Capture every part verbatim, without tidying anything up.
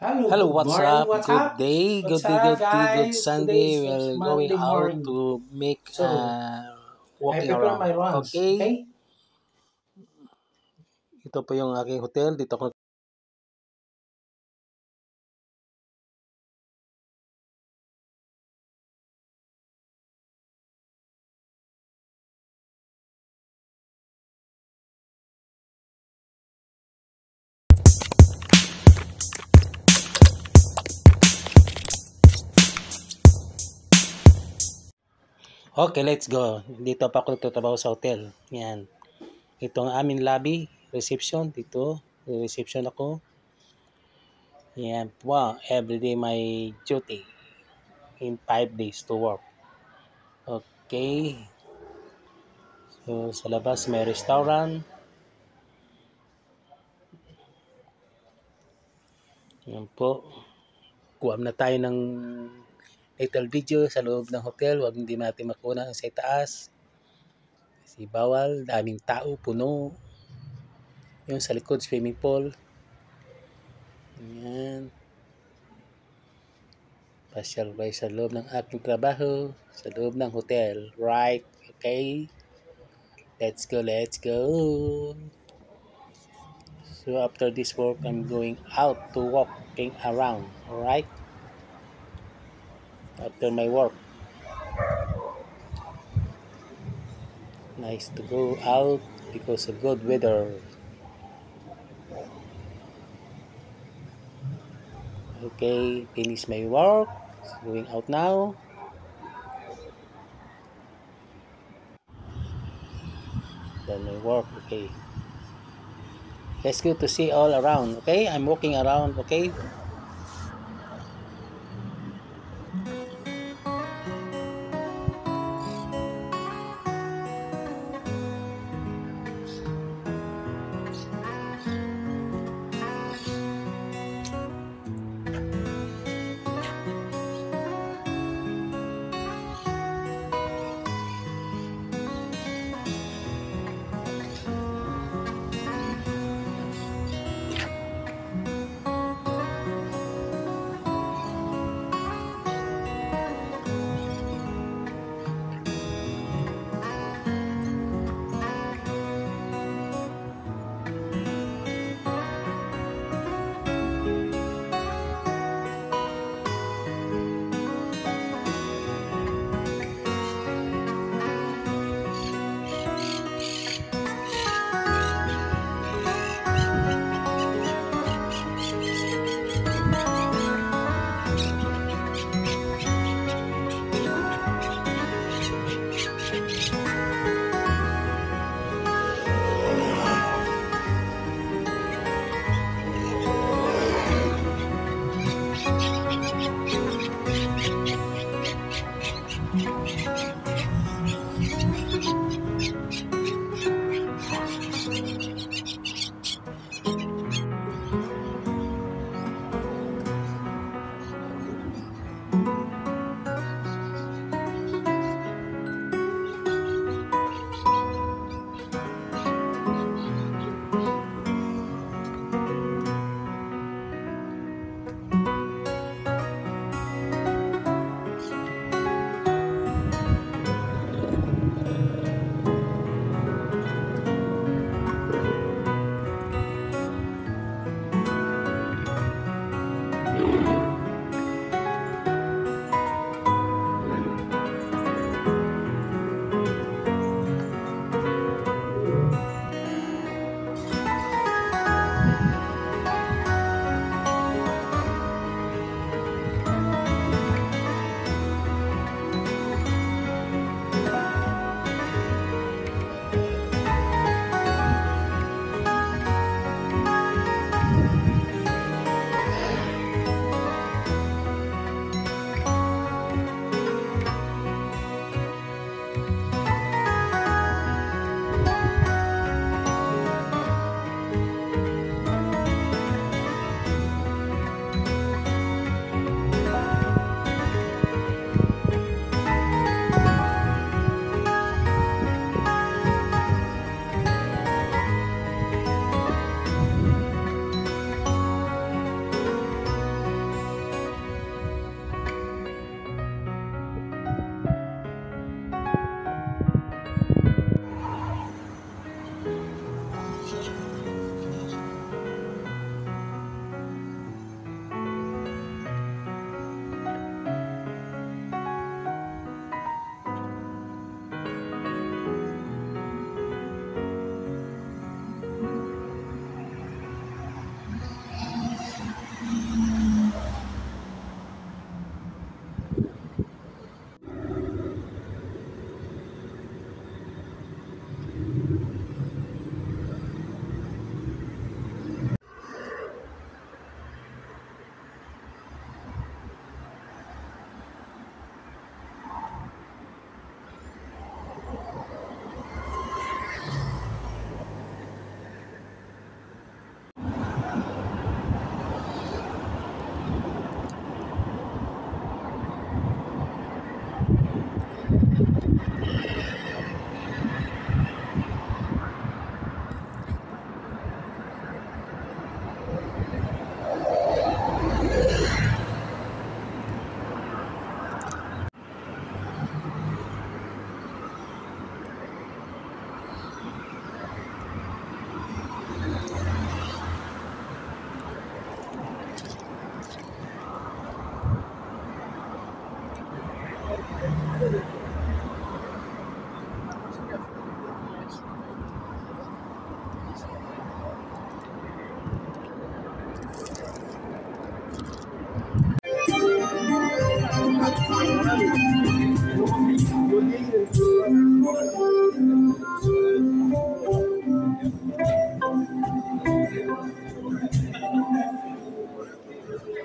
Hello, Hello, good what's morning, up? what's Good up? day, good What's day, good up, day, good guys? Sunday. Today's it's We're going Monday out morning. to make So, uh, I walking prepare around. my lunch, Okay? okay? Ito po yung aking hotel. Dito ako. Okay, let's go. Dito pa ako nagtatrabaho sa hotel. Yan. Ito ang aming lobby, reception. Dito, reception ako. Yan. Wow, everyday my duty in five days to work. Okay. So, sa labas may restaurant. Yan po. Kuha na tayo ng little video sa loob ng hotel. Huwag hindi natin makuna sa itaas. Kasi bawal, daming tao, puno. Yung sa likod, swimming pool. Ayan. Pasyal kayo sa loob ng aking trabaho. Sa loob ng hotel. Right? Okay? Let's go, let's go. So after this work, I'm going out to walking around. Alright? After my work. Nice to go out because of good weather. Okay, finish my work. Going out now. Done my work. Okay. Let's go to see all around. Okay, I'm walking around. Okay.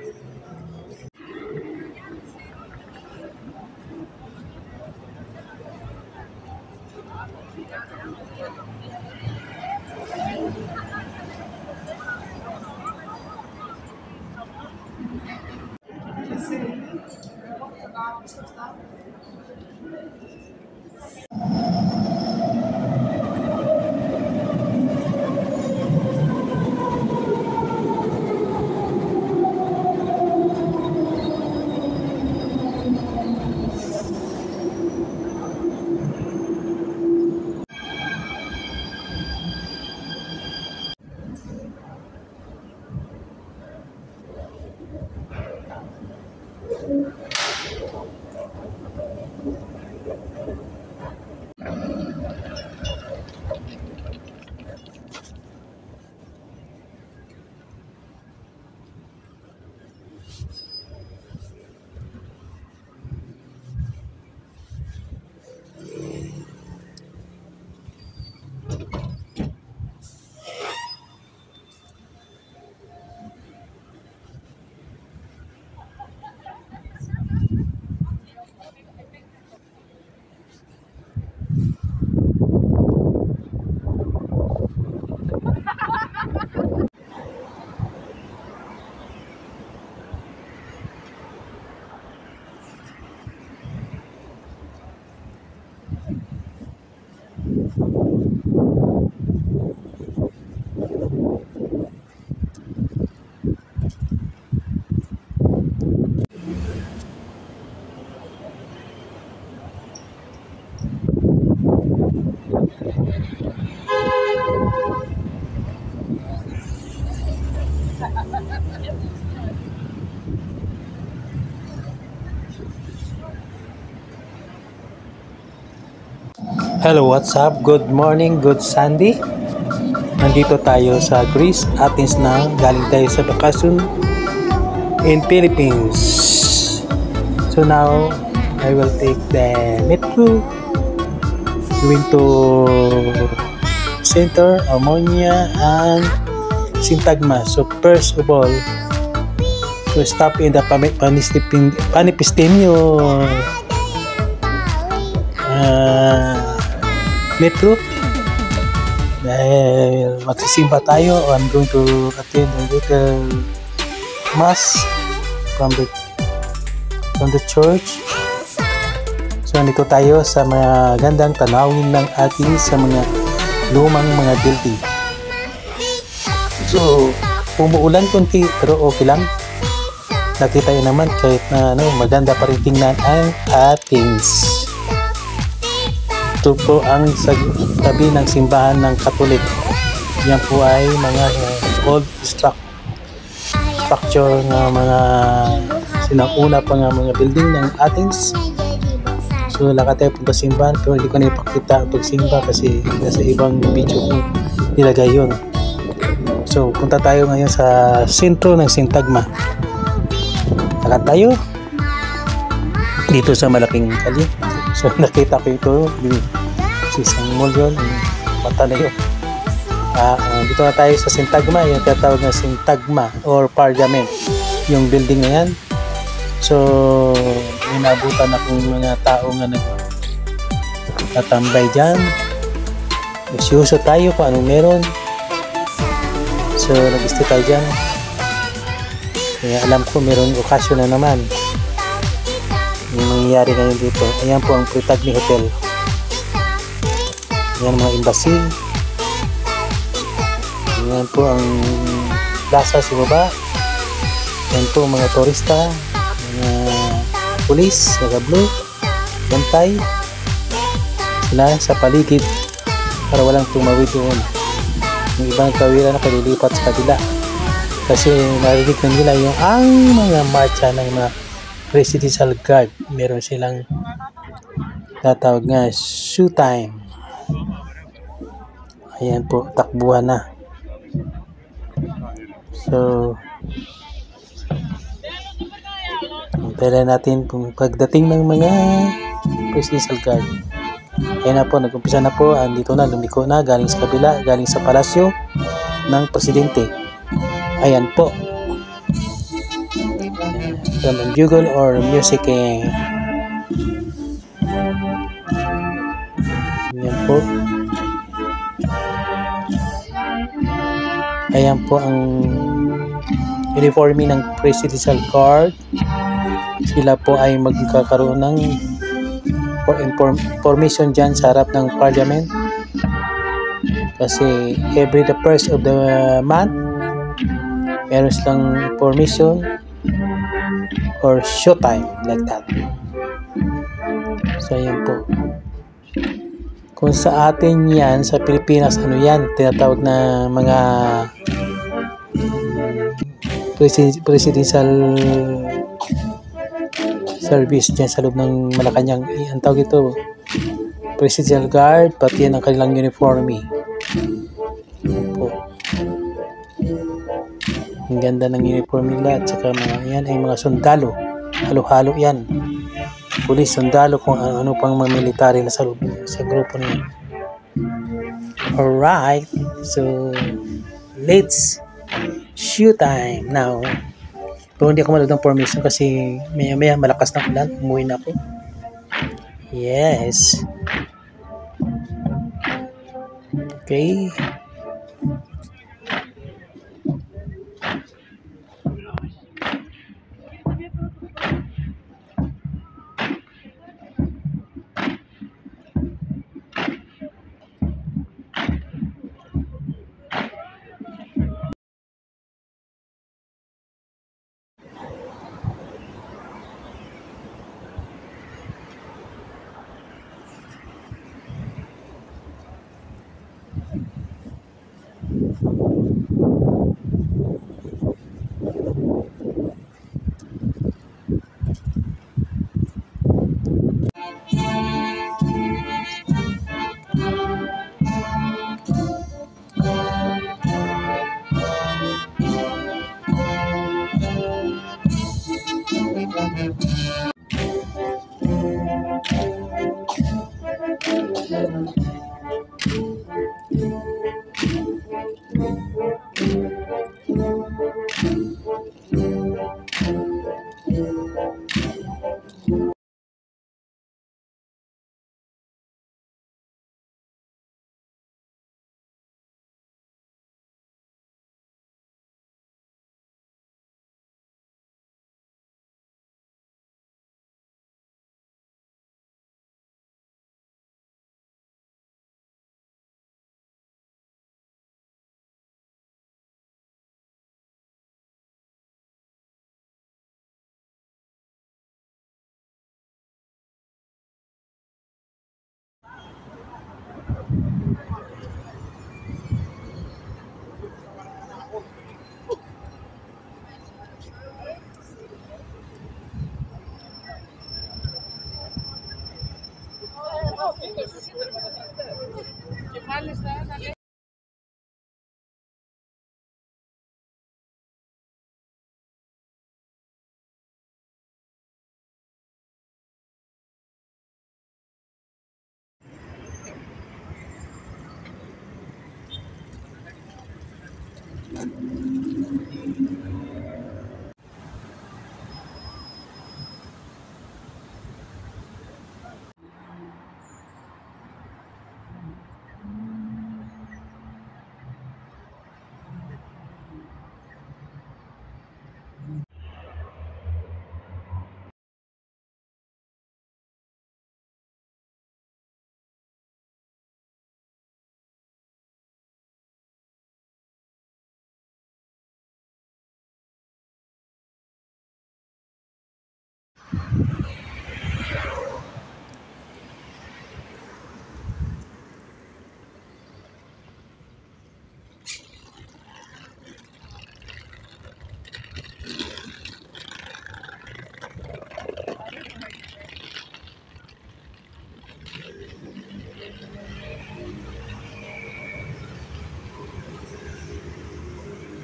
Hello, what's up? Good morning, good Sunday. Nandito tayo sa Greece, Athens na. Galing tayo sa bakasyon in Philippines. So now, I will take the metro going to Center, Ammonia, and Syntagma. So first of all, to stop in the Panipistemi uh, metro dahil magsisimba tayo. I'm going to attend a little mass from the from the church. So nandito tayo sa mga gandang tanawin ng ating sa mga lumang mga building. So umuulan konti pero okay lang. Nakita yun naman kahit na ano, maganda pa rin tingnan ang Athens. Ito po ang sa tabi ng simbahan ng Katolik. Yan po ay mga uh, old structure ng mga sinanguna pa nga mga building ng Athens. So lakad tayo punta simbahan pero hindi ko na ipakita ang pagsimba kasi nasa ibang video ko nilagay yun. So punta tayo ngayon sa sentro ng Syntagma. Lakad tayo dito sa malaking kali. So nakita ko ito, si isang mall yun, mata na yun. Uh, uh, dito na tayo sa Syntagma, yung tatawag na Syntagma or Parliament, yung building na yan. So inabutan akong mga tao nga nagtatambay dyan. Usyuso tayo kung anong meron. So nag-stay tayo dyan. Kaya alam ko meron okasyon na naman yung mangyayari ngayon dito. Ayan po ang Pritagni Hotel. Ayan mga embassy. Ayan po ang plaza sa baba. Ayan po mga turista, mga pulis, mga blue, bantay sila sa paligid para walang tumawid doon. Yung ibang kawiran na kalilipat sa kabila kasi narinig na nila yung ang mga marcha ng mga presidential guard. Meron silang tatawag nga show time. Ayan po, takbuhan na. So pwede natin kung pagdating ng mga presidential guard. Ayan na po, nag-umpisa na po. Andito na, lumiko na, galing sa kabila, galing sa palasyo ng presidente. Ayan po. Drum and bugle or music eh. Yan po. Ayan po ang uniforme ng Presidential Guard. Sila po ay magkakaroon ng formation dyan sa harap ng Parliament. Kasi every the first of the month, meron silang formation or showtime like that. So ayan po. Kung sa atin yan, sa Pilipinas, ano yan, tinatawag na mga presidential service dyan sa loob ng Malacanang. Ang tawag ito, Presidential Guard, pati yan ang kanilang uniforme. Ayan po. Ang ganda ng uniform nila at saka mga yan ay mga sundalo. Halo-halo yan. Pulis, sundalo, kung ano pang mga military na sa, sa grupo na yan. Alright, so let's shoot time now. Pero hindi ako manood ng formation kasi maya maya malakas na ulan. Umuwi na ako. Yes. Okay.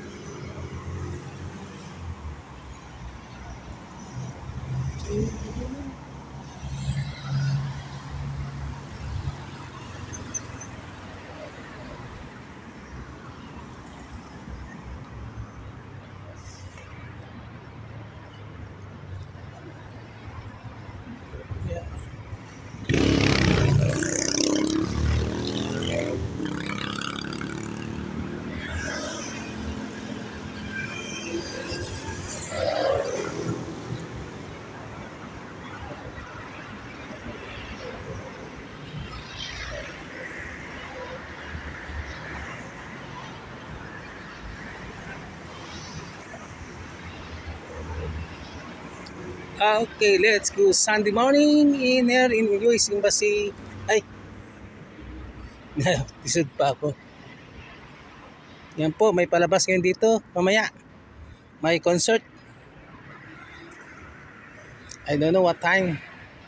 Thank you. Ah, okay, let's go. Sunday morning in here in U S Embassy. Ay, tisod pa ako. Yan po, may palabas ngayon dito. Mamaya, may concert. I don't know what time.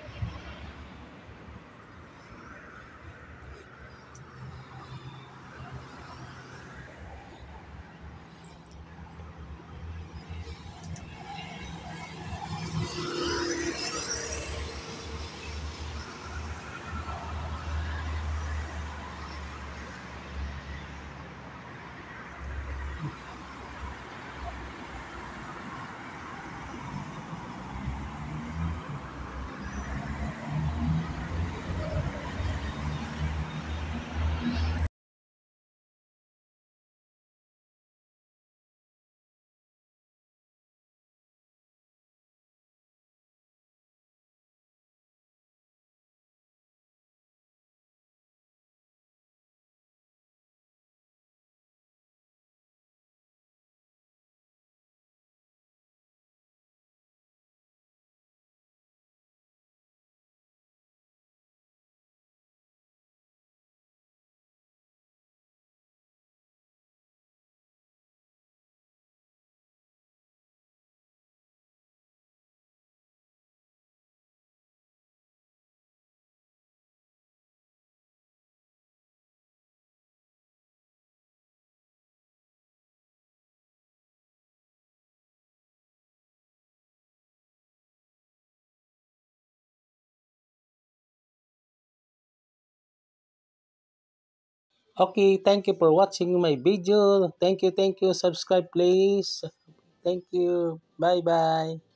Okay, thank you for watching my video. Thank you, thank you. Subscribe please. Thank you. Bye-bye.